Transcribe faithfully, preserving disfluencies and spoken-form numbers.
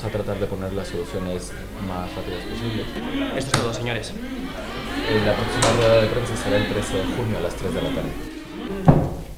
vamos a tratar de poner las soluciones más rápidas posibles. Esto es todo, señores. Eh, La próxima rueda de prensa será el trece de junio a las tres de la tarde.